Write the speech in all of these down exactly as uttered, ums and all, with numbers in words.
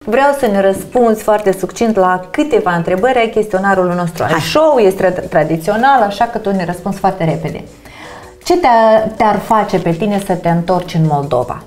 vreau să ne răspunzi foarte succint la câteva întrebări ai chestionarului nostru. Hai. Show este tradițional, așa că tu ne răspunzi foarte repede. Ce te-ar te face pe tine să te întorci în Moldova?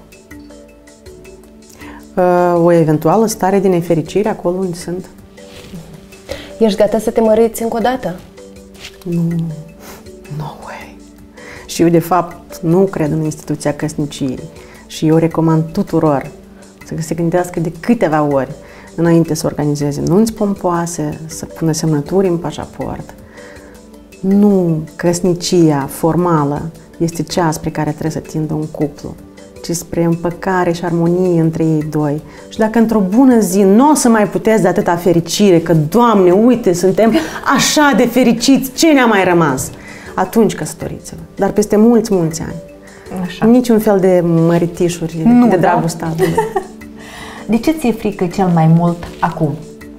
O eventuală stare de nefericire acolo unde sunt. Ești gata să te măriți încă o dată? Nu, no way. Și eu, de fapt, nu cred în instituția căsniciei. Și eu recomand tuturor să se gândească de câteva ori înainte să organizeze nunți pompoase, să pună semnături în pașaport. Nu căsnicia formală este cea spre care trebuie să tindă un cuplu, ci spre împăcare și armonie între ei doi. Și dacă într-o bună zi nu o să mai puteți de atâta fericire, că, Doamne, uite, suntem așa de fericiți, ce ne-a mai rămas? Atunci căsătoriți-vă, dar peste mulți, mulți ani. Așa. Niciun fel de măritișuri, nu, de dragul statului. De ce ți-e frică cel mai mult acum?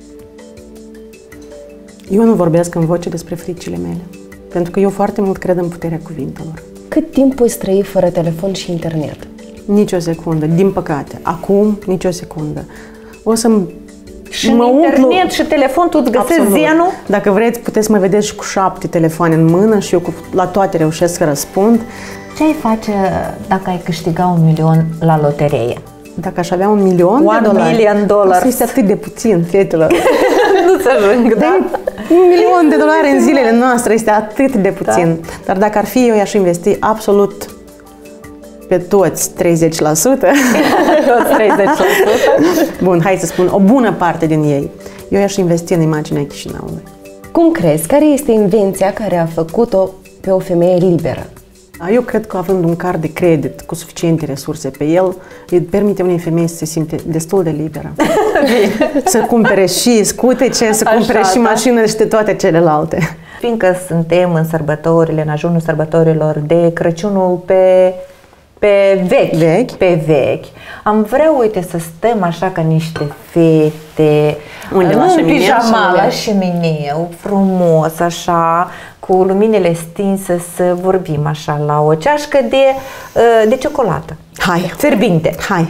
Eu nu vorbesc în voce despre fricile mele, pentru că eu foarte mult cred în puterea cuvintelor. Cât timp poți trăi fără telefon și internet? Nici o secundă, din păcate. Acum, nici o secundă. O să-mi Și în internet și telefon tu îți găsești zenul? Dacă vreți, puteți să mă vedeți și cu șapte telefoane în mână și eu cu, la toate reușesc să răspund. Ce ai face dacă ai câștiga un milion la loterie? Dacă aș avea un milion One de dolari, million dollars. este atât de puțin, fetelor. Nu se ajung, da? Un milion de dolari în zilele noastre este atât de puțin. Da. Dar dacă ar fi, eu i-aș investi absolut pe toți treizeci la sută. Toți treizeci la sută. Bun, hai să spun, o bună parte din ei. Eu i-aș investi în imaginea Chișinăului. Cum crezi? Care este invenția care a făcut-o pe o femeie liberă? Eu cred că având un card de credit cu suficiente resurse pe el, îi permite unei femei să se simte destul de liberă. Să cumpere și scutece, să cumpere așa, și mașină și de toate celelalte. Fiindcă suntem în sărbătorile, în ajunul sărbătorilor de Crăciunul pe, pe vechi, vechi, pe vechi, am vrea, uite, să stăm așa ca niște fete, unde la în pijama, la șemineu, frumos, așa, cu luminile stinse, să vorbim așa la o ceașcă de, de ciocolată. Hai! Fierbinte! Hai!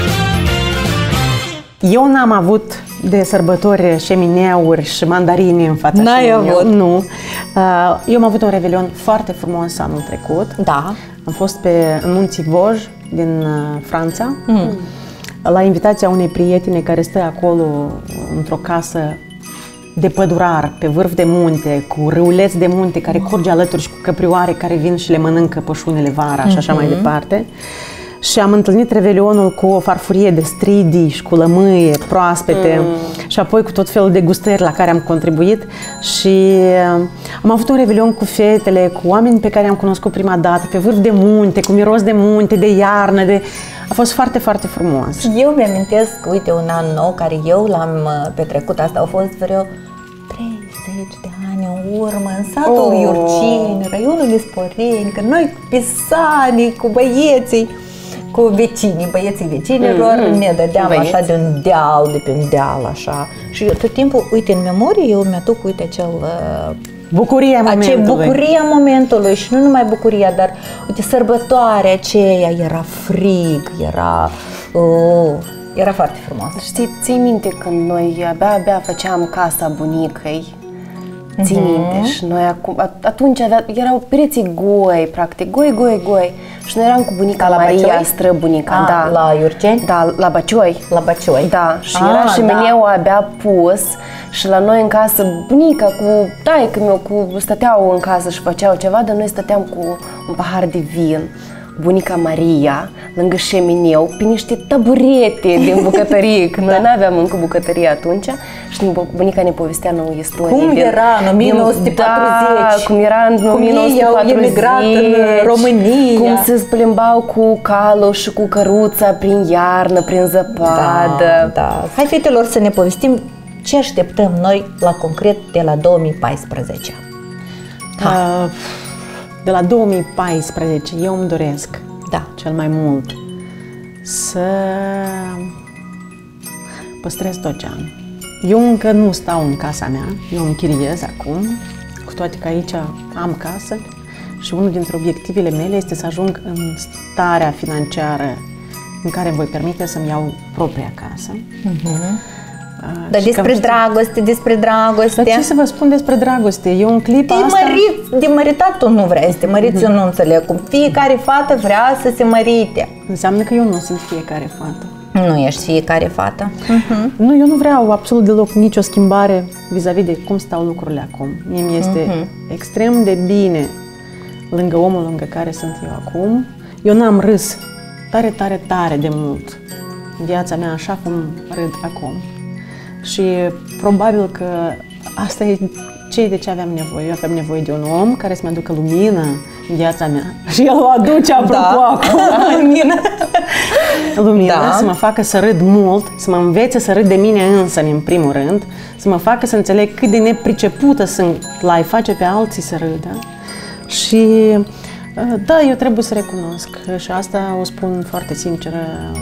Eu n-am avut de sărbători șemineuri și mandarini în fața N-ai avut? Nu. Eu am avut un revelion foarte frumos anul trecut. Da. Am fost pe Munții Vosges din Franța, mm. la invitația unei prietene care stă acolo într-o casă de pădurar, pe vârf de munte, cu râuleți de munte care curge alături și cu căprioare care vin și le mănâncă pășunele vara și așa mm-hmm. mai departe. Și am întâlnit revelionul cu o farfurie de stridii și cu lămâie proaspete mm. și apoi cu tot felul de gustări la care am contribuit și am avut un revelion cu fetele, cu oameni pe care am cunoscut prima dată, pe vârf de munte, cu miros de munte, de iarnă, de... a fost foarte, foarte frumos. Eu mi-amintesc, uite, un an nou care eu l-am petrecut, asta au fost vreo treizeci de ani în urmă, în satul oh. Iurcini, raionul Isporeni, că noi pisanii cu băieții, cu vecinii, băieții vecinilor, mm-hmm. ne dădeam Băieți. așa de un deal, de pe un deal, așa. Și eu tot timpul, uite, în memorie, eu mi-aduc, uite, acel... Uh, bucuria momentului. Bucuria momentului și nu numai bucuria, dar, uite, sărbătoarea aceea, era frig, era... Uh, era foarte frumos. Știi, ții minte când noi abia, abia făceam casa bunicăi? Ții uh-huh. minte? Și noi acum, atunci avea, erau pereții goi, practic, goi, goi, goi. Și noi eram cu bunica la Maria, Bacioi? străbunica. A, da. La Iurceni? Da, la Bacioi. La Bacioi. Da, și A, era șemineul da. abia pus și la noi în casă bunica cu taică meu cu stăteau în casă și făceau ceva, dar noi stăteam cu un pahar de vin. Bunica Maria, lângă șemineu, pe niște taburete din bucătărie, că noi n-aveam încă bucătărie atunci și bunica ne povestea nouă istorie. Cum din, era în o mie nouă sute patruzeci? Da, cum era în cum o mie nouă sute patruzeci, au emigrat în România. Cum se plimbau cu calul și cu căruța prin iarnă, prin zăpadă. Da, da. Hai, fetelor, să ne povestim ce așteptăm noi la concret de la două mii paisprezece. Da. Uh, De la două mii paisprezece eu îmi doresc da. cel mai mult să păstrez tot ce am. Eu încă nu stau în casa mea, eu închiriez acum, cu toate că aici am casă și unul dintre obiectivele mele este să ajung în starea financiară în care îmi voi permite să-mi iau propria casă. Uh-huh. Uh, Dar despre dragoste, despre dragoste. Dar ce să vă spun despre dragoste? E un clip de asta... mărit, de măritat tu nu vrei să te măriți, eu nu înțeleg cum. Fiecare fată vrea să se mărite. Înseamnă că eu nu sunt fiecare fată. Nu ești fiecare fată. Uh-huh. Nu, eu nu vreau absolut deloc nicio schimbare vis-a-vis de cum stau lucrurile acum. Mie mi este uh-huh. extrem de bine lângă omul lângă care sunt eu acum. Eu n-am râs tare, tare, tare de mult în viața mea așa cum râd acum. Și probabil că asta e ce de ce aveam nevoie. Eu aveam nevoie de un om care să-mi aducă lumină în viața mea. Și el o aduce, apropo, da. acum. Lumină. Lumină, da. Să mă facă să râd mult, să mă învețe să râd de mine însă, în primul rând, să mă facă să înțeleg cât de nepricepută sunt la a-i face pe alții să râdă. Și da, eu trebuie să recunosc și asta o spun foarte sinceră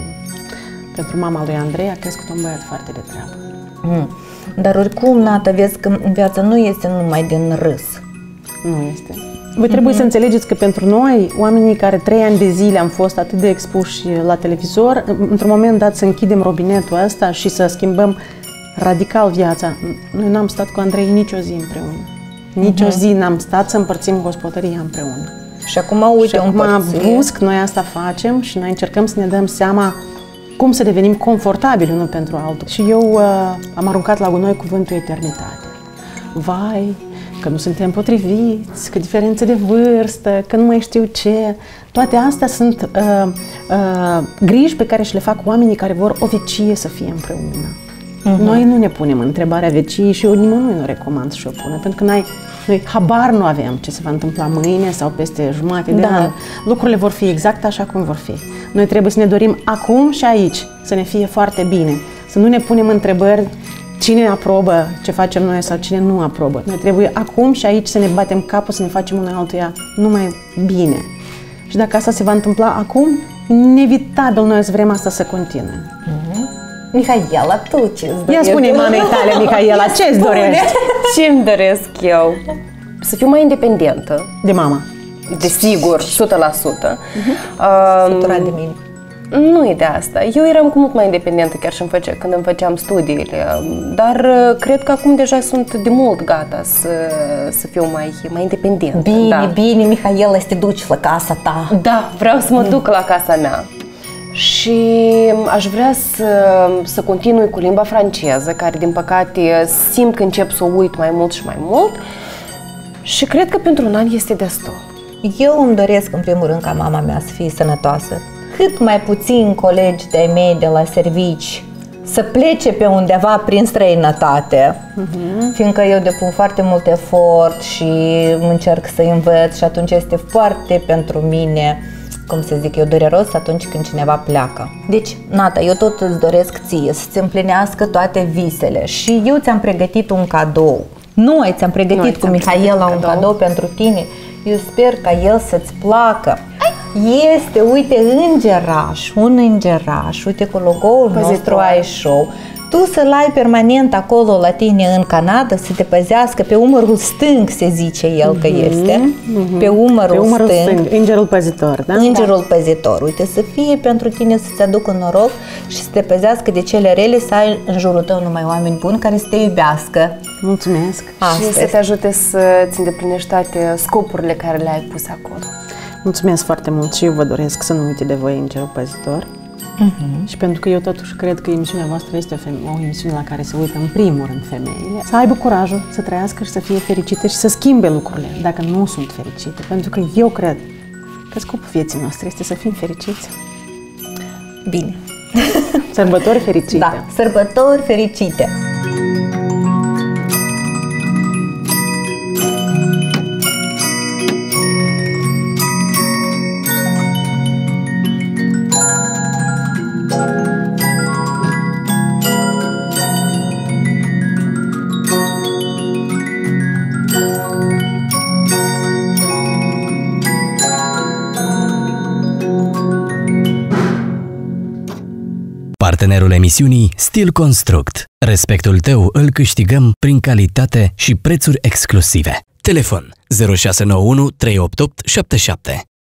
pentru mama lui Andrei, a crescut un băiat foarte de treabă. Mm. Dar oricum, Nata, vezi că viața nu este numai din râs. Nu este. Voi trebuie mm-hmm. să înțelegeți că pentru noi, oamenii care trei ani de zile am fost atât de expuși la televizor, într-un moment dat să închidem robinetul ăsta și să schimbăm radical viața. Noi n-am stat cu Andrei nicio zi împreună. Nici mm-hmm. o zi n-am stat să împărțim gospodăria împreună. Și acum, uite, și acum brusc noi asta facem și noi încercăm să ne dăm seama cum să devenim confortabili unul pentru altul. Și eu uh, am aruncat la gunoi cuvântul eternitate. Vai, că nu suntem potriviți, că diferențe de vârstă, că nu mai știu ce. Toate astea sunt uh, uh, griji pe care și le fac oamenii care vor o vecie să fie împreună. Uh-huh. Noi nu ne punem întrebarea veciei și eu nimănui nu recomand să o pună, pentru că noi, noi habar nu avem ce se va întâmpla mâine sau peste jumătate de da. an. Lucrurile vor fi exact așa cum vor fi. Noi trebuie să ne dorim acum și aici să ne fie foarte bine, să nu ne punem întrebări cine aprobă ce facem noi sau cine nu aprobă. Noi trebuie acum și aici să ne batem capul, să ne facem unul altuia numai bine. Și dacă asta se va întâmpla acum, inevitabil noi să vrem asta să continue. Mm-hmm. Mihaela, tu ce-ți dorești? Ia spune-i mamei tale, Mihaela, ce-ți dorești? Ce-mi doresc eu? Să fiu mai independentă. De mama. Desigur, o sută la sută. Săturat de mine. Nu e de asta. Eu eram cu mult mai independentă chiar și îmi face, când îmi făceam studiile, dar cred că acum deja sunt de mult gata să, să fiu mai, mai independentă. Bine, da. bine, Mihaela, să te duci la casa ta. Da, vreau să mă mm. duc la casa mea. Și aș vrea să, să continui cu limba franceză, care din păcate simt că încep să o uit mai mult și mai mult. Și cred că pentru un an este destul. Eu îmi doresc în primul rând ca mama mea să fie sănătoasă. Cât mai puțin colegi de-ai mei de la servici să plece pe undeva prin străinătate, uh-huh. fiindcă eu depun foarte mult efort și încerc să învăț și atunci este foarte pentru mine, cum să zic eu, dureros atunci când cineva pleacă. Deci, Nata, eu tot îți doresc ție să-ți împlinească toate visele și eu ți-am pregătit un cadou. Noi ți-am pregătit Noi cu Mihaela un cadou. cadou pentru tine. Eu sper ca el să-ți placă. Este, uite, îngeraș, un îngeraș, uite cu logo-ul nostru iShow. Tu să-l ai permanent acolo la tine în Canada, să te păzească pe umărul stâng, se zice el că este. Mm-hmm. Pe umărul, pe umărul stâng. stâng. Îngerul păzitor, da? Îngerul da. păzitor. Uite, să fie pentru tine să-ți aducă noroc și să te păzească de cele rele, să ai în jurul tău numai oameni buni care să te iubească. Mulțumesc! Astăzi. Și să te ajute să-ți îndeplinești toate scopurile care le-ai pus acolo. Mulțumesc foarte mult și eu vă doresc să nu uite de voi Îngerul păzitor. Uh-huh. Și pentru că eu totuși cred că emisiunea voastră este o, feme- o emisiune la care se uită în primul rând femeile, să aibă curajul să trăiască și să fie fericite și să schimbe lucrurile dacă nu sunt fericite. Pentru că eu cred că scopul vieții noastre este să fim fericiți. Bine. Sărbători fericite. Da, sărbători fericite. Partenerul emisiunii Steel Construct. Respectul tău îl câștigăm prin calitate și prețuri exclusive. Telefon zero șase nouă unu trei opt opt șapte șapte.